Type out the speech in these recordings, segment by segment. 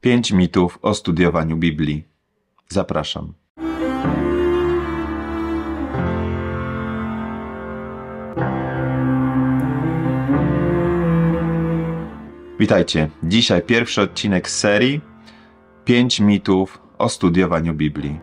5 mitów o studiowaniu Biblii. Zapraszam. Witajcie. Dzisiaj pierwszy odcinek z serii 5 mitów o studiowaniu Biblii.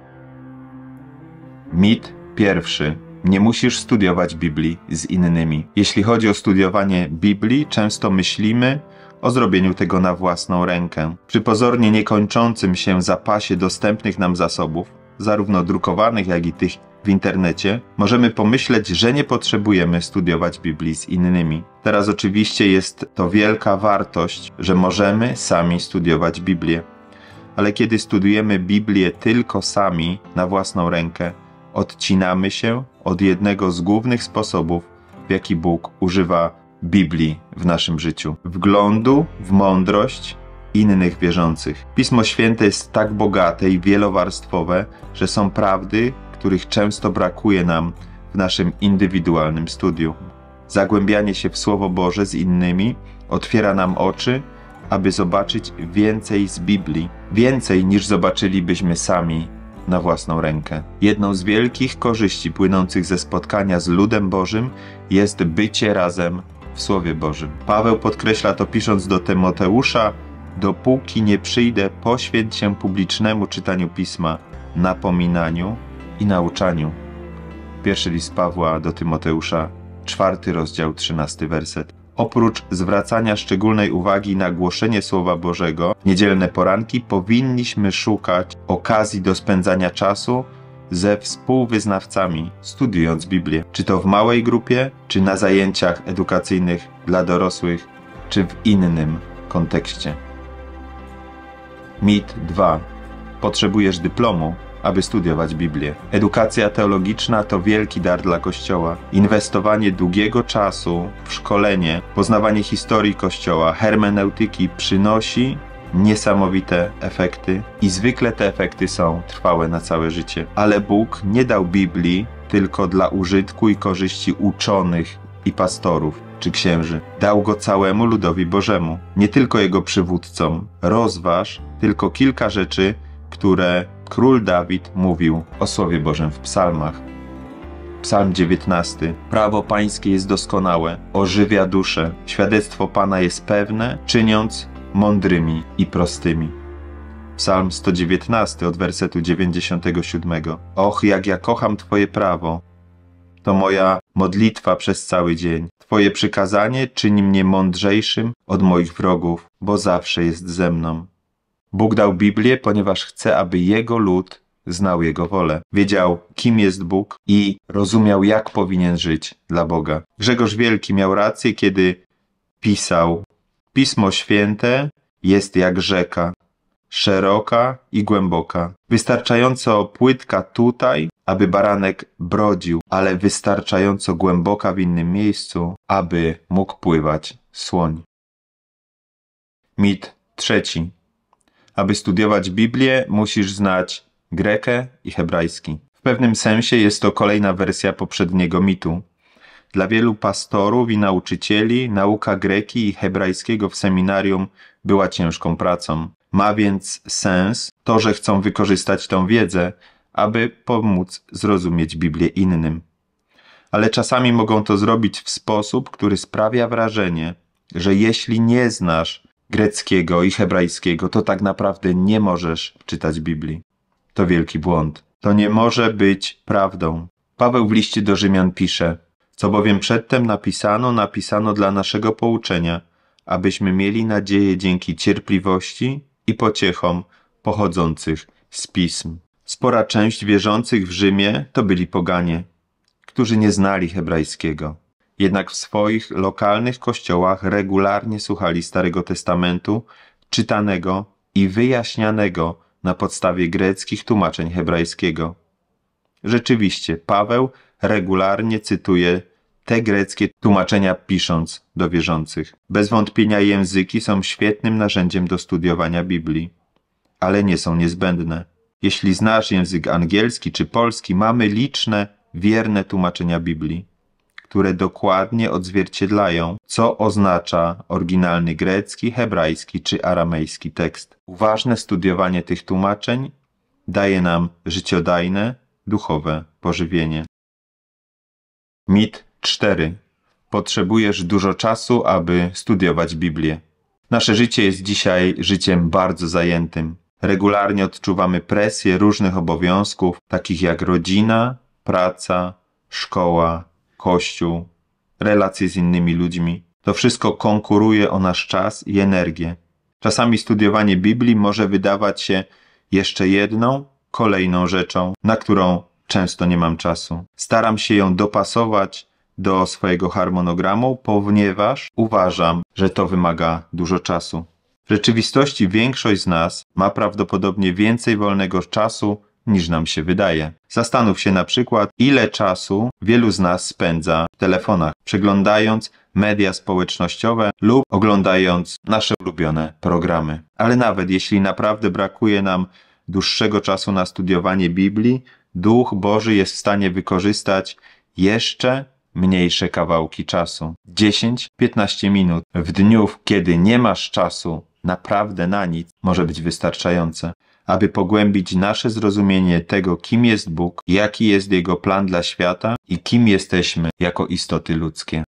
Mit pierwszy. Nie musisz studiować Biblii z innymi. Jeśli chodzi o studiowanie Biblii, często myślimy o zrobieniu tego na własną rękę. Przy pozornie niekończącym się zapasie dostępnych nam zasobów, zarówno drukowanych, jak i tych w internecie, możemy pomyśleć, że nie potrzebujemy studiować Biblii z innymi. Teraz oczywiście jest to wielka wartość, że możemy sami studiować Biblię. Ale kiedy studujemy Biblię tylko sami, na własną rękę, odcinamy się od jednego z głównych sposobów, w jaki Bóg używa Biblii w naszym życiu. Wglądu w mądrość innych wierzących. Pismo Święte jest tak bogate i wielowarstwowe, że są prawdy, których często brakuje nam w naszym indywidualnym studium. Zagłębianie się w Słowo Boże z innymi otwiera nam oczy, aby zobaczyć więcej z Biblii. Więcej niż zobaczylibyśmy sami na własną rękę. Jedną z wielkich korzyści płynących ze spotkania z ludem Bożym jest bycie razem w Słowie Bożym. Paweł podkreśla to, pisząc do Tymoteusza: dopóki nie przyjdę, poświęć się publicznemu czytaniu Pisma, napominaniu i nauczaniu. Pierwszy list Pawła do Tymoteusza, 4 rozdział, 13 werset. Oprócz zwracania szczególnej uwagi na głoszenie Słowa Bożego, w niedzielne poranki powinniśmy szukać okazji do spędzania czasu ze współwyznawcami, studiując Biblię. Czy to w małej grupie, czy na zajęciach edukacyjnych dla dorosłych, czy w innym kontekście. Mit 2. Potrzebujesz dyplomu, aby studiować Biblię. Edukacja teologiczna to wielki dar dla Kościoła. Inwestowanie długiego czasu w szkolenie, poznawanie historii Kościoła, hermeneutyki przynosi niesamowite efekty i zwykle te efekty są trwałe na całe życie. Ale Bóg nie dał Biblii tylko dla użytku i korzyści uczonych i pastorów czy księży. Dał go całemu ludowi Bożemu, nie tylko jego przywódcom. Rozważ tylko kilka rzeczy, które król Dawid mówił o Słowie Bożym w psalmach. Psalm 19. Prawo Pańskie jest doskonałe, ożywia duszę. Świadectwo Pana jest pewne, czyniąc mądrymi i prostymi. Psalm 119 od wersetu 97. Och, jak ja kocham Twoje prawo! To moja modlitwa przez cały dzień. Twoje przykazanie czyni mnie mądrzejszym od moich wrogów, bo zawsze jest ze mną. Bóg dał Biblię, ponieważ chce, aby Jego lud znał Jego wolę. Wiedział, kim jest Bóg i rozumiał, jak powinien żyć dla Boga. Grzegorz Wielki miał rację, kiedy pisał: Pismo Święte jest jak rzeka, szeroka i głęboka. Wystarczająco płytka tutaj, aby baranek brodził, ale wystarczająco głęboka w innym miejscu, aby mógł pływać słoń. Mit trzeci. Aby studiować Biblię, musisz znać grekę i hebrajski. W pewnym sensie jest to kolejna wersja poprzedniego mitu. Dla wielu pastorów i nauczycieli nauka greki i hebrajskiego w seminarium była ciężką pracą. Ma więc sens to, że chcą wykorzystać tę wiedzę, aby pomóc zrozumieć Biblię innym. Ale czasami mogą to zrobić w sposób, który sprawia wrażenie, że jeśli nie znasz greckiego i hebrajskiego, to tak naprawdę nie możesz czytać Biblii. To wielki błąd. To nie może być prawdą. Paweł w liście do Rzymian pisze: co bowiem przedtem napisano dla naszego pouczenia, abyśmy mieli nadzieję dzięki cierpliwości i pociechom pochodzących z Pism. Spora część wierzących w Rzymie to byli poganie, którzy nie znali hebrajskiego. Jednak w swoich lokalnych kościołach regularnie słuchali Starego Testamentu, czytanego i wyjaśnianego na podstawie greckich tłumaczeń hebrajskiego. Rzeczywiście, Paweł regularnie cytuje te greckie tłumaczenia, pisząc do wierzących. Bez wątpienia języki są świetnym narzędziem do studiowania Biblii, ale nie są niezbędne. Jeśli znasz język angielski czy polski, mamy liczne, wierne tłumaczenia Biblii, które dokładnie odzwierciedlają, co oznacza oryginalny grecki, hebrajski czy aramejski tekst. Uważne studiowanie tych tłumaczeń daje nam życiodajne, duchowe pożywienie. Mit 4. Potrzebujesz dużo czasu, aby studiować Biblię. Nasze życie jest dzisiaj życiem bardzo zajętym. Regularnie odczuwamy presję różnych obowiązków, takich jak rodzina, praca, szkoła, kościół, relacje z innymi ludźmi. To wszystko konkuruje o nasz czas i energię. Czasami studiowanie Biblii może wydawać się jeszcze jedną, kolejną rzeczą, na którą często nie mam czasu. Staram się ją dopasować do swojego harmonogramu, ponieważ uważam, że to wymaga dużo czasu. W rzeczywistości większość z nas ma prawdopodobnie więcej wolnego czasu niż nam się wydaje. Zastanów się na przykład, ile czasu wielu z nas spędza w telefonach, przeglądając media społecznościowe lub oglądając nasze ulubione programy. Ale nawet jeśli naprawdę brakuje nam dłuższego czasu na studiowanie Biblii, Duch Boży jest w stanie wykorzystać jeszcze mniejsze kawałki czasu. 10-15 minut w dniu, kiedy nie masz czasu naprawdę na nic, może być wystarczające, aby pogłębić nasze zrozumienie tego, kim jest Bóg, jaki jest Jego plan dla świata i kim jesteśmy jako istoty ludzkie.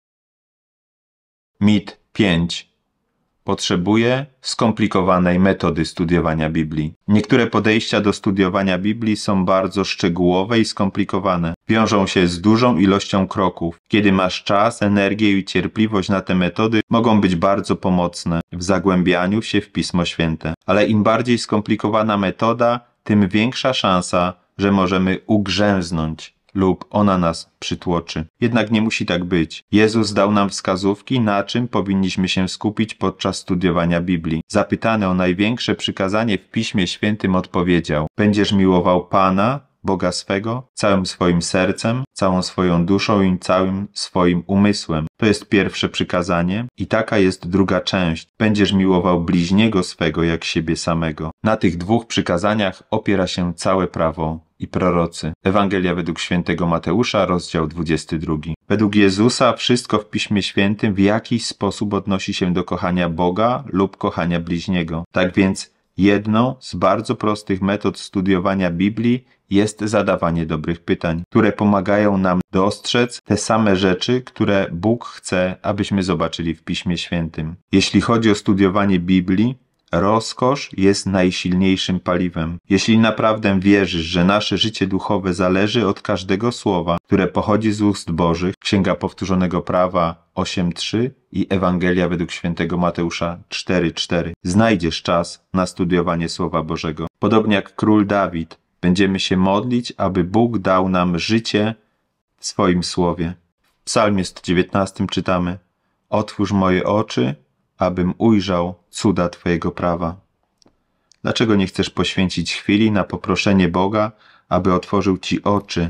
Mit 5. Potrzebuję skomplikowanej metody studiowania Biblii. Niektóre podejścia do studiowania Biblii są bardzo szczegółowe i skomplikowane. Wiążą się z dużą ilością kroków. Kiedy masz czas, energię i cierpliwość na te metody, mogą być bardzo pomocne w zagłębianiu się w Pismo Święte. Ale im bardziej skomplikowana metoda, tym większa szansa, że możemy ugrzęznąć lub ona nas przytłoczy. Jednak nie musi tak być. Jezus dał nam wskazówki, na czym powinniśmy się skupić podczas studiowania Biblii. Zapytany o największe przykazanie w Piśmie Świętym odpowiedział: będziesz miłował Pana, Boga swego, całym swoim sercem, całą swoją duszą i całym swoim umysłem. To jest pierwsze przykazanie i taka jest druga część. Będziesz miłował bliźniego swego jak siebie samego. Na tych dwóch przykazaniach opiera się całe prawo i prorocy. Ewangelia według świętego Mateusza, rozdział 22. Według Jezusa wszystko w Piśmie Świętym w jakiś sposób odnosi się do kochania Boga lub kochania bliźniego. Tak więc jedną z bardzo prostych metod studiowania Biblii jest zadawanie dobrych pytań, które pomagają nam dostrzec te same rzeczy, które Bóg chce, abyśmy zobaczyli w Piśmie Świętym. Jeśli chodzi o studiowanie Biblii, rozkosz jest najsilniejszym paliwem. Jeśli naprawdę wierzysz, że nasze życie duchowe zależy od każdego słowa, które pochodzi z ust Bożych, Księga Powtórzonego Prawa 8:3 i Ewangelia według świętego Mateusza 4:4, znajdziesz czas na studiowanie Słowa Bożego. Podobnie jak król Dawid, będziemy się modlić, aby Bóg dał nam życie w swoim Słowie. W Psalmie 119 czytamy: otwórz moje oczy, abym ujrzał cuda Twojego prawa. Dlaczego nie chcesz poświęcić chwili na poproszenie Boga, aby otworzył Ci oczy,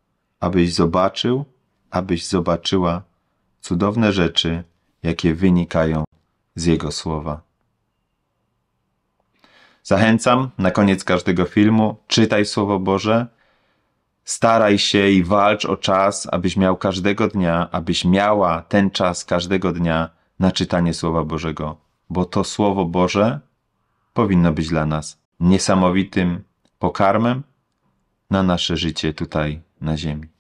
abyś zobaczył, abyś zobaczyła cudowne rzeczy, jakie wynikają z Jego słowa? Zachęcam na koniec każdego filmu: czytaj Słowo Boże, staraj się i walcz o czas, abyś miał każdego dnia, abyś miała ten czas każdego dnia na czytanie Słowa Bożego, bo to Słowo Boże powinno być dla nas niesamowitym pokarmem na nasze życie tutaj na ziemi.